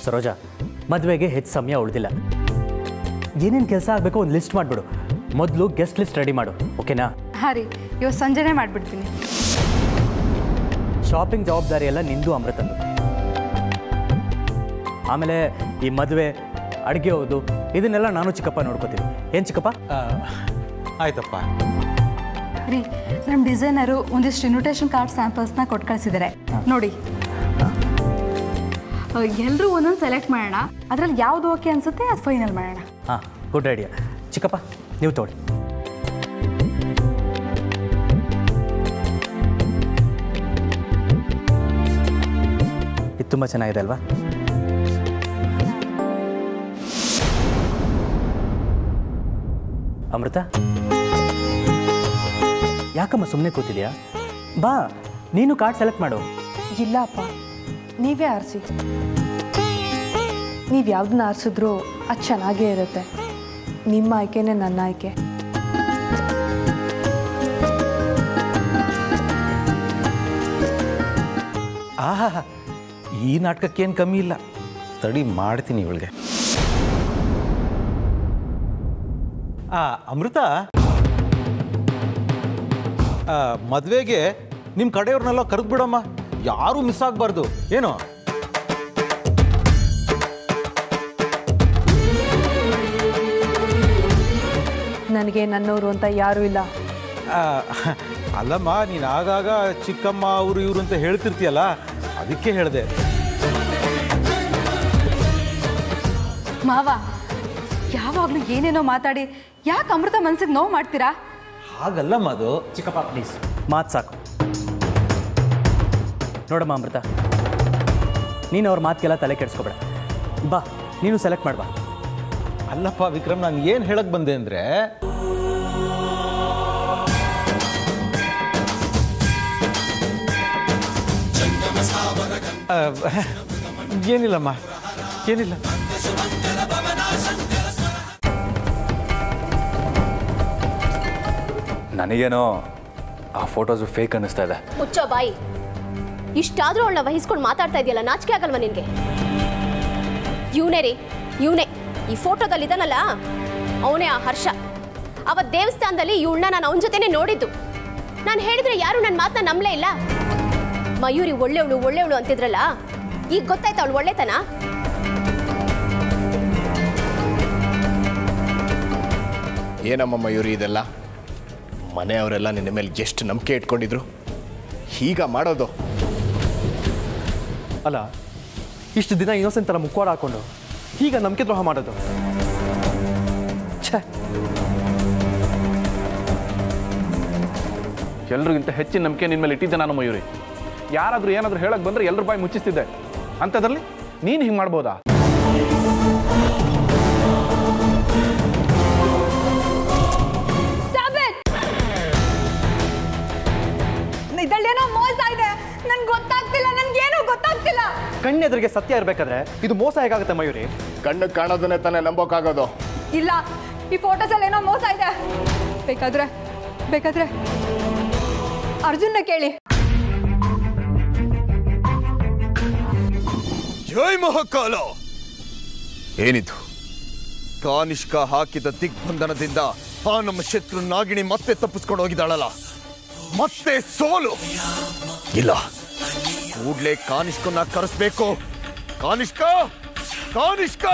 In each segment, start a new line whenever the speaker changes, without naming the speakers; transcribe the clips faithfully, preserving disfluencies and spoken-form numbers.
ಸರೋಜಾ, ಮದುವೆಗೆ ಹೆಚ್ಚು ಸಮಯ ಉಳಿದಿಲ್ಲ. ಏನೇನು ಕೆಲಸ ಆಗಬೇಕು ಒಂದು ಲಿಸ್ಟ್ ಮಾಡಿಬಿಡು. ಮೊದಲು ಗೆಸ್ಟ್ ಲಿಸ್ಟ್ ರೆಡಿ ಮಾಡು, ಓಕೆನಾ?
ಹಾಂ ರೀ, ಇವತ್ತು ಸಂಜೆನೇ ಮಾಡಿಬಿಡ್ತೀನಿ.
ಶಾಪಿಂಗ್ ಜವಾಬ್ದಾರಿ ಎಲ್ಲ ನಿಂದು ಅಮೃತಂದು. ಆಮೇಲೆ ಈ ಮದುವೆ, ಅಡುಗೆ ಹೋದು ಇದನ್ನೆಲ್ಲ ನಾನು ಚಿಕ್ಕಪ್ಪ ನೋಡ್ಕೋತೀವಿ. ಏನು ಚಿಕ್ಕಪ್ಪ?
ಆಯ್ತಪ್ಪ.
ರೀ, ನಮ್ಮ ಡಿಸೈನರು ಒಂದಿಷ್ಟು ಇನ್ವಿಟೇಷನ್ ಕಾರ್ಡ್ ಸ್ಯಾಂಪಲ್ಸ್ನ ಕೊಟ್ಟು ಕಳಿಸಿದ್ದಾರೆ ನೋಡಿ. ಎಲ್ಲರೂ ಒಂದೊಂದು ಸೆಲೆಕ್ಟ್ ಮಾಡೋಣ, ಅದರಲ್ಲಿ ಯಾವುದು ಓಕೆ ಅನಿಸುತ್ತೆ ಅದು ಫೈನಲ್ ಮಾಡೋಣ.
ಹಾಂ, ಗುಡ್ ಐಡಿಯಾ. ಚಿಕ್ಕಪ್ಪ ನೀವು ತಗೊಳ್ಳಿ. ಇದು ತುಂಬ ಚೆನ್ನಾಗಿದೆ ಅಲ್ವಾ? ಅಮೃತ, ಯಾಕಮ್ಮ ಸುಮ್ಮನೆ ಕೂತಿದ್ಯಾ? ಬಾ, ನೀನು ಕಾರ್ಡ್ ಸೆಲೆಕ್ಟ್ ಮಾಡು.
ಇಲ್ಲ ಅಪ್ಪ, ನೀವೇ ಆರಿಸಿ. ನೀವು ಯಾವ್ದನ್ನ ಆರಿಸಿದ್ರೂ ಅದು ಚೆನ್ನಾಗೇ ಇರುತ್ತೆ. ನಿಮ್ಮ ಆಯ್ಕೆನೇ ನನ್ನ ಆಯ್ಕೆ.
ಆಹಾ, ಈ ನಾಟಕಕ್ಕೇನು ಕಮ್ಮಿ ಇಲ್ಲ. ತಡಿ ಮಾಡ್ತೀನಿ ಇವಳಿಗೆ. ಆ ಅಮೃತ, ಮದುವೆಗೆ ನಿಮ್ಮ ಕಡೆಯವ್ರನ್ನೆಲ್ಲ ಕರೆದು ಬಿಡಮ್ಮ, ಯಾರೂ ಮಿಸ್ ಆಗಬಾರ್ದು. ಏನು?
ನನಗೆ ನನ್ನವರು ಅಂತ ಯಾರೂ ಇಲ್ಲ.
ಅಲ್ಲಮ್ಮ, ನೀನು ಆಗಾಗ ಚಿಕ್ಕಮ್ಮ ಅವರು ಇವರು ಅಂತ ಹೇಳ್ತಿರ್ತೀಯಲ್ಲ, ಅದಕ್ಕೆ ಹೇಳಿದೆ.
ಮಾವ, ಯಾವಾಗಲೂ ಏನೇನೋ ಮಾತಾಡಿ ಯಾಕೆ ಅಮೃತ ಮನಸ್ಸಿಗೆ ನೋವು ಮಾಡ್ತೀರಾ?
ಹಾಗಲ್ಲಮ್ಮ ಅದು.
ಚಿಕ್ಕಪ್ಪ ಪ್ಲೀಸ್, ಮಾತು ಸಾಕು. ನೋಡಮ್ಮ ಅಮೃತ, ನೀನು ಅವ್ರ ಮಾತಿಗೆಲ್ಲ ತಲೆ ಕೆಡಿಸ್ಕೊಬೇಡ. ಬಾ, ನೀನು ಸೆಲೆಕ್ಟ್ ಮಾಡ್ಬಾ.
ಅಲ್ಲಪ್ಪ ವಿಕ್ರಮ್, ನಾನು ಏನು ಹೇಳಕ್ಕೆ ಬಂದೆ ಅಂದರೆ, ಏನಿಲ್ಲಮ್ಮ, ಏನಿಲ್ಲ.
ನನಗೇನೋ ಆ ಫೋಟೋಸು ಫೇಕ್ ಅನ್ನಿಸ್ತಾ ಇದೆ.
ಮುಚ್ಚೋ ಬಾಯಿ. ಇಷ್ಟಾದರೂ ಅವಳನ್ನ ವಹಿಸ್ಕೊಂಡು ಮಾತಾಡ್ತಾ ಇದೆಯಲ್ಲ, ನಾಚಿಕೆ ಆಗಲ್ವ ನಿನಗೆ? ಇವನೇ ರೀ, ಇವನೇ ಈ ಫೋಟೋದಲ್ಲಿ ಇದ್ದಾನಲ್ಲ, ಅವನೇ ಆ ಹರ್ಷ. ಅವತ್ತು ದೇವಸ್ಥಾನದಲ್ಲಿ ಇವಳನ್ನ ನಾನು ಅವನ ಜೊತೆನೇ ನೋಡಿದ್ದು. ನಾನು ಹೇಳಿದ್ರೆ ಯಾರು ನನ್ನ ಮಾತನ್ನ ನಂಬಲೇ ಇಲ್ಲ. ಮಯೂರಿ ಒಳ್ಳೆವಳು ಒಳ್ಳೆವಳು ಅಂತಿದ್ರಲ್ಲ, ಈಗ ಗೊತ್ತಾಯ್ತು ಅವಳು ಒಳ್ಳೆತನ.
ಏನಮ್ಮ ಮಯೂರಿ ಇದೆಲ್ಲ? ಮನೆಯವರೆಲ್ಲ ನಿನ್ನ ಮೇಲೆ ಎಷ್ಟು ನಂಬಿಕೆ ಇಟ್ಕೊಂಡಿದ್ರು, ಹೀಗ ಮಾಡೋದು?
ಅಲ್ಲ, ಇಷ್ಟು ದಿನ ಇನ್ನೋಸೆಂಟ್ ಥರ ಮುಖವಾಡ ಹಾಕೊಂಡು ಈಗ ನಂಬಿಕೆ ದ್ರೋಹ ಮಾಡೋದು. ಛೇ,
ಎಲ್ರಿಗಿಂತ ಹೆಚ್ಚಿನ ನಂಬಿಕೆ ನಿನ್ನ ಮೇಲೆ ಇಟ್ಟಿದ್ದೆ ನಾನು ಮಯೂರಿ. ಯಾರಾದರೂ ಏನಾದರೂ ಹೇಳಕ್ಕೆ ಬಂದರೆ ಎಲ್ಲರ ಬಾಯಿ ಮುಚ್ಚಿಸ್ತಿದ್ದೆ. ಅಂಥದ್ರಲ್ಲಿ ನೀನು ಹಿಂಗೆ ಮಾಡ್ಬೋದಾ?
ಇದಲ್ಲೇನೋ ಮೋಸ ಇದೆ, ನನ್ಗೆ ಗೊತ್ತಾಗ್ತಿಲ್ಲ, ನನ್ಗೇನು ಗೊತ್ತಾಗ್ತಿಲ್ಲ.
ಕಣ್ಣೆದುರಿಗೆ ಸತ್ಯ ಇರಬೇಕಾದ್ರೆ ಇದು ಮೋಸ ಹೇಗಾಗುತ್ತೆ ಮಯೂರಿ?
ಕಣ್ಣು ಕಾಣೋದನ್ನೇ ತಾನೇ ನಂಬೋಕ್ಕಾಗೋದು.
ಇಲ್ಲ, ಈ ಫೋಟೋಸಲ್ಲಿ ಏನೋ ಮೋಸ ಇದೆ. ಬೇಕಾದ್ರೆ ಬೇಕಾದ್ರೆ ಅರ್ಜುನ್ನ ಕೇಳಿ.
ಜೈ ಮಹಾಕಾಲ! ಏನಿದು? ಕಾನಿಷ್ಕ ಹಾಕಿದ ದಿಗ್ಬಂಧನದಿಂದ ಆ ನಮ್ಮ ಶತ್ರು ನಾಗಿಣಿ ಮತ್ತೆ ತಪ್ಪಿಸ್ಕೊಂಡು ಹೋಗಿದ್ದಾಳಲ್ಲ, ಮತ್ತೆ ಸೋಲು. ಇಲ್ಲ, ಕೂಡ್ಲೆ ಕಾನಿಷ್ಕನ್ನ ಕರೆಸ್ಬೇಕು. ಕಾನಿಷ್ಕ, ಕಾನಿಷ್ಕ!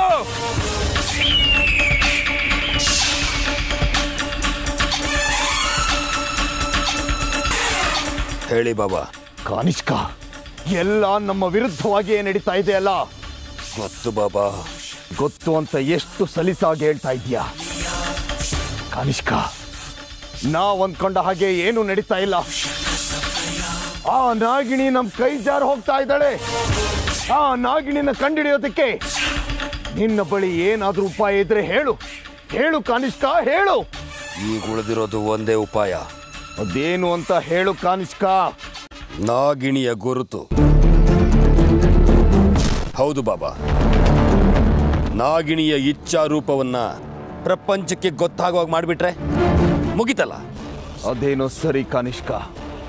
ಹೇಳಿ ಬಾಬಾ. ಕಾನಿಷ್ಕ, ಎಲ್ಲ ನಮ್ಮ ವಿರುದ್ಧವಾಗಿ ನಡೀತಾ ಇದೆಯಲ್ಲ? ಗೊತ್ತು ಬಾಬಾ, ಗೊತ್ತು ಅಂತ ಎಷ್ಟು ಸಲೀಸಾಗಿ ಹೇಳ್ತಾ ಇದೀಯಾ? ಕಾನಿಷ್ಕ, ನಾವ್ ಅಂದ್ಕೊಂಡ ಹಾಗೆ ಏನು ನಡೀತಾ ಇಲ್ಲ. ಆ ನಾಗಿಣಿ ನಮ್ ಕೈ ಜಾರು ಹೋಗ್ತಾ ಇದ್ದಾಳೆ. ಆ ನಾಗಿಣಿನ ಕಂಡಿಡಿಯೋದಕ್ಕೆ ನಿನ್ನ ಬಳಿ ಏನಾದ್ರೂ ಉಪಾಯ ಇದ್ರೆ ಹೇಳು. ಹೇಳು ಕಾನಿಷ್ಕ, ಹೇಳು.
ಈಗ ಉಳಿದಿರೋದು ಒಂದೇ ಉಪಾಯ.
ಅದೇನು ಅಂತ ಹೇಳು ಕಾನಿಷ್ಕ.
ನಾಗಿಣಿಯ ಗುರುತು. ಹೌದು ಬಾಬಾ, ನಾಗಿಣಿಯ ಇಚ್ಛಾ ರೂಪವನ್ನ ಪ್ರಪಂಚಕ್ಕೆ ಗೊತ್ತಾಗುವಾಗ ಮಾಡಿಬಿಟ್ರೆ ಮುಗಿತಲ್ಲ.
ಅದೇನೋ ಸರಿ ಕಾನಿಷ್ಕ,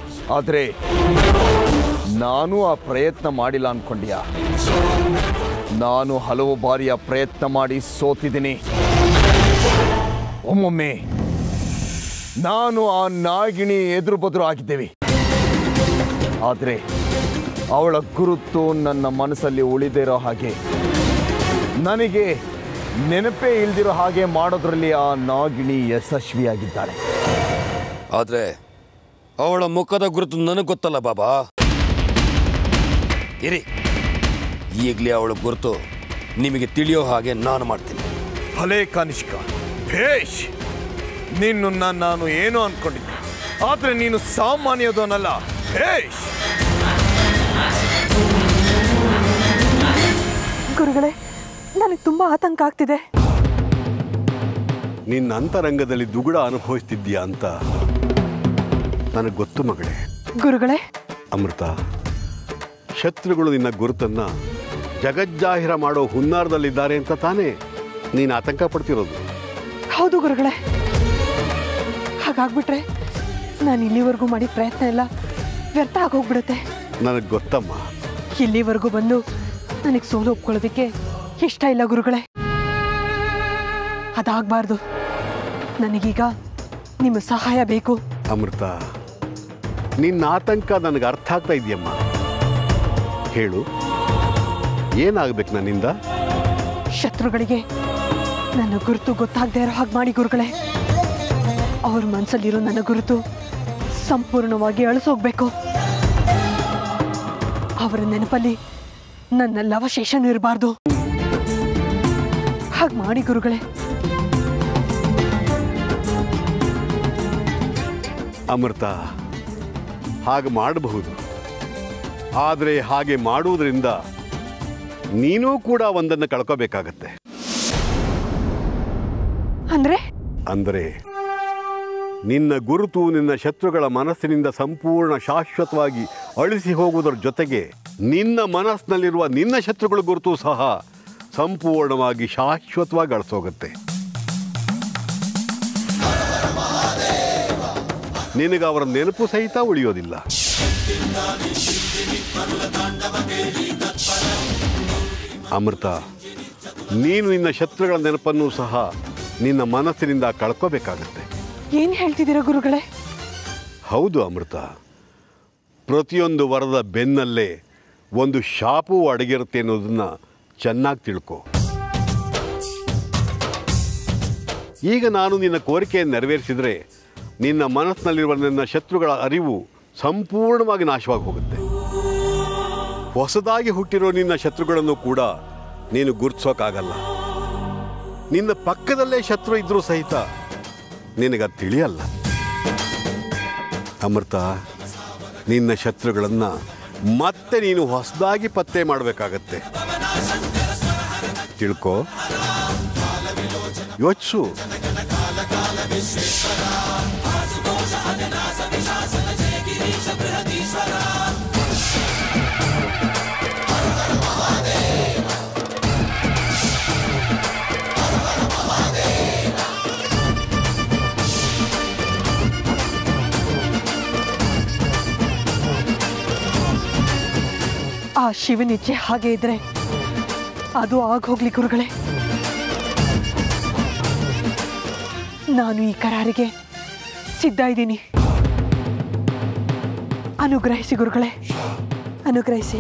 ಆದ್ರೆ ನಾನು ಆ ಪ್ರಯತ್ನ ಮಾಡಿಲ್ಲ ಅನ್ಕೊಂಡ್ಯಾ? ನಾನು ಹಲವು ಬಾರಿಯ ಪ್ರಯತ್ನ ಮಾಡಿ ಸೋತಿದ್ದೀನಿ. ಒಮ್ಮೊಮ್ಮೆ ನಾನು ಆ ನಾಗಿಣಿ ಎದುರು ಬದುರು ಆಗಿದ್ದೇವೆ. ಆದರೆ ಅವಳ ಗುರುತು ನನ್ನ ಮನಸ್ಸಲ್ಲಿ ಉಳಿದಿರೋ ಹಾಗೆ, ನನಗೆ ನೆನಪೇ ಇಲ್ದಿರೋ ಹಾಗೆ ಮಾಡೋದ್ರಲ್ಲಿ ಆ ನಾಗಿಣಿ ಯಶಸ್ವಿಯಾಗಿದ್ದಾಳೆ.
ಆದರೆ ಅವಳ ಮುಖದ ಗುರುತು ನನಗೆ ಗೊತ್ತಲ್ಲ ಬಾಬಾ. ಇರಿ, ಈಗಲೇ ಅವಳ ಗುರುತು ನಿಮಗೆ ತಿಳಿಯೋ ಹಾಗೆ ನಾನು ಮಾಡ್ತೀನಿ.
ಭಲೇ ಕನಿಷ್ಕ, ಭೇಷ್. ನಿನ್ನನ್ನು ನಾನು ಏನೋ ಅಂದ್ಕೊಂಡಿದ್ದೆ, ಆದರೆ ನೀನು ಸಾಮಾನ್ಯದವನಲ್ಲ. ಭೇಷ್.
ಗುರುಗಳೇ, ನನಗೆ ತುಂಬ ಆತಂಕ ಆಗ್ತಿದೆ.
ನಿನ್ನ ಅಂತರಂಗದಲ್ಲಿ ದುಗುಡ ಅನುಭವಿಸ್ತಿದ್ದೀಯಾ ಅಂತ ನನಗೆ ಗೊತ್ತು ಮಗಳೇ.
ಗುರುಗಳೇ,
ಅಮೃತ, ಶತ್ರುಗಳು ನಿನ್ನ ಗುರುತನ್ನು ಜಗಜ್ಜಾಹಿರ ಮಾಡೋ ಹುನ್ನಾರದಲ್ಲಿದ್ದಾರೆ ಅಂತ ತಾನೇ ನೀನು ಆತಂಕ ಪಡ್ತಿರೋದು.
ಹೌದು ಗುರುಗಳೇ. ಹಾಗಾಗ್ಬಿಟ್ರೆ ನಾನು ಇಲ್ಲಿವರೆಗೂ ಮಾಡಿದ ಪ್ರಯತ್ನ ಎಲ್ಲ ವ್ಯರ್ಥ ಆಗೋಗ್ಬಿಡುತ್ತೆ.
ನನಗೆ ಗೊತ್ತಮ್ಮ.
ಇಲ್ಲಿವರೆಗೂ ಬಂದು ನನಗೆ ಸೋಲು ಒಪ್ಕೊಳ್ಳೋದಕ್ಕೆ ಇಷ್ಟ ಇಲ್ಲ ಗುರುಗಳೇ. ಅದಾಗಬಾರ್ದು. ನನಗೀಗ ನಿಮ್ಮ ಸಹಾಯ ಬೇಕು.
ಅಮೃತ, ನಿನ್ನ ಆತಂಕ ನನಗೆ ಅರ್ಥ ಆಗ್ತಾ ಇದೆಯಮ್ಮ. ಹೇಳು, ಏನಾಗಬೇಕು ನನ್ನಿಂದ?
ಶತ್ರುಗಳಿಗೆ ನನ್ನ ಗುರುತು ಗೊತ್ತಾಗದೇ ಇರೋ ಹಾಗೆ ಮಾಡಿ ಗುರುಗಳೇ. ಅವ್ರ ಮನಸ್ಸಲ್ಲಿರೋ ನನ್ನ ಗುರುತು ಸಂಪೂರ್ಣವಾಗಿ ಅಳಿಸೋಗ್ಬೇಕು. ಅವರ ನೆನಪಲ್ಲಿ ನನ್ನ ಅವಶೇಷನೂ ಇರಬಾರ್ದು. ಹಾಗೆ ಮಾಡಿ ಗುರುಗಳೇ.
ಅಮೃತ, ಹಾಗೆ ಮಾಡಬಹುದು. ಆದರೆ ಹಾಗೆ ಮಾಡುವುದರಿಂದ ನೀನೂ ಕೂಡ ಒಂದನ್ನು ಕಳ್ಕೋಬೇಕಾಗತ್ತೆ.
ಅಂದ್ರೆ
ಅಂದರೆ ನಿನ್ನ ಗುರುತು ನಿನ್ನ ಶತ್ರುಗಳ ಮನಸ್ಸಿನಿಂದ ಸಂಪೂರ್ಣ ಶಾಶ್ವತವಾಗಿ ಅಳಿಸಿ ಹೋಗುವುದರ ಜೊತೆಗೆ ನಿನ್ನ ಮನಸ್ಸಿನಲ್ಲಿರುವ ನಿನ್ನ ಶತ್ರುಗಳ ಗುರುತು ಸಹ ಸಂಪೂರ್ಣವಾಗಿ ಶಾಶ್ವತವಾಗಿ ಅಳಿಸೋಗುತ್ತೆ. ನಿನಗೆ ಅವರ ನೆನಪು ಸಹಿತ ಉಳಿಯೋದಿಲ್ಲ. ಅಮೃತ, ನೀನು ನಿನ್ನ ಶತ್ರುಗಳ ನೆನಪನ್ನು ಸಹ ನಿನ್ನ ಮನಸ್ಸಿನಿಂದ ಕಳ್ಕೋಬೇಕಾಗತ್ತೆ.
ಏನು ಹೇಳ್ತಿದ್ದೀರಾ ಗುರುಗಳೇ?
ಹೌದು ಅಮೃತ. ಪ್ರತಿಯೊಂದು ವರದ ಬೆನ್ನಲ್ಲೇ ಒಂದು ಶಾಪವೂ ಅಡಗಿರುತ್ತೆ ಅನ್ನೋದನ್ನ ಚೆನ್ನಾಗಿ ತಿಳ್ಕೊ. ಈಗ ನಾನು ನಿನ್ನ ಕೋರಿಕೆಯನ್ನು ನೆರವೇರಿಸಿದರೆ ನಿನ್ನ ಮನಸ್ಸಿನಲ್ಲಿರುವ ನಿನ್ನ ಶತ್ರುಗಳ ಅರಿವು ಸಂಪೂರ್ಣವಾಗಿ ನಾಶವಾಗಿ ಹೋಗುತ್ತೆ. ಹೊಸದಾಗಿ ಹುಟ್ಟಿರೋ ನಿನ್ನ ಶತ್ರುಗಳನ್ನು ಕೂಡ ನೀನು ಗುರುತಿಸೋಕ್ಕಾಗಲ್ಲ. ನಿನ್ನ ಪಕ್ಕದಲ್ಲೇ ಶತ್ರು ಇದ್ರೂ ಸಹಿತ ನಿನಗದು ತಿಳಿಯಲ್ಲ. ಅಮೃತ, ನಿನ್ನ ಶತ್ರುಗಳನ್ನು ಮತ್ತೆ ನೀನು ಹೊಸದಾಗಿ ಪತ್ತೆ ಮಾಡಬೇಕಾಗತ್ತೆ. ತಿಳ್ಕೋ, ಯೋಚಿಸು.
ಆ ಶಿವನಿಚ್ಛೆ ಹಾಗೆ ಇದ್ರೆ ಅದು ಆಗೋಗ್ಲಿ ಗುರುಗಳೇ. ನಾನು ಈ ಕರಾರಿಗೆ ಸಿದ್ಧ ಇದ್ದೀನಿ. ಅನುಗ್ರಹಿಸಿ ಗುರುಗಳೇ, ಅನುಗ್ರಹಿಸಿ.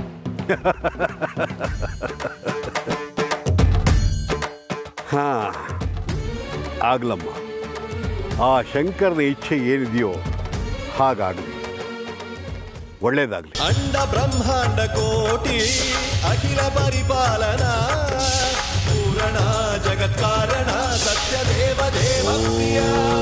ಹಾ, ಆಗ್ಲಮ್ಮ. ಆ ಶಂಕರನ ಇಚ್ಛೆ ಏನಿದೆಯೋ ಹಾಗಾಗಲಿ. ಒಳ್ಳೇದಾಗಲಿ.
ಅಂಡ ಬ್ರಹ್ಮಾಂಡ ಕೋಟಿ ಅಖಿಲ ಪರಿಪಾಲನಾ ಪೂರಣ ಜಗತ್ಕಾರಣ ಸತ್ಯ ದೇವ ದೇವ ಪ್ರಿಯ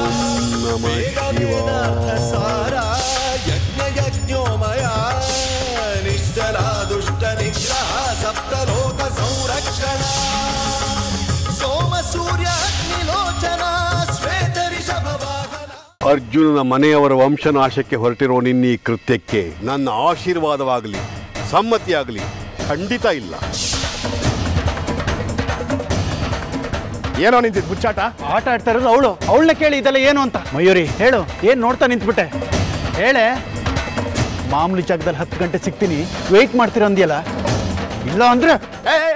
ಸಾರ ಯಜ್ಞ ಯಜ್ಞೋಮಯ ನಿಶ್ಚಲ ದುಷ್ಟ ನಿಗ್ರಹ ಸಪ್ತಲೋಕ ಸಂರಕ್ಷಣ ಸೋಮ ಸೂರ್ಯ ಅಗ್ನಿಲೋಚನ ಶ್ವೇತ ರಿಷಭ ವಾಹನ.
ಅರ್ಜುನನ ಮನೆಯವರ ವಂಶನಾಶಕ್ಕೆ ಹೊರಟಿರೋ ನಿನ್ನ ಈ ಕೃತ್ಯಕ್ಕೆ ನನ್ನ ಆಶೀರ್ವಾದವಾಗಲಿ, ಸಮ್ಮತಿಯಾಗಲಿ ಖಂಡಿತ ಇಲ್ಲ.
ಏನೋ ನಿಂತಿದ್ದು ಮುಚ್ಚಾಟ? ಆಟ ಆಡ್ತಾ ಇರೋದು ಅವಳು. ಅವಳನ್ನ ಕೇಳಿ ಇದೆಲ್ಲ ಏನು ಅಂತ. ಮಯೂರಿ ಹೇಳು, ಏನು ನೋಡ್ತಾ ನಿಂತ್ಬಿಟ್ಟೆ? ಹೇಳೆ. ಮಾಮೂಲಿ ಜಾಗದಲ್ಲಿ ಹತ್ತು ಗಂಟೆ ಸಿಗ್ತೀನಿ, ವೆಯ್ಟ್ ಮಾಡ್ತೀರ ಅಂದ್ಯಲ್ಲ. ಇಲ್ಲ ಅಂದ್ರೆ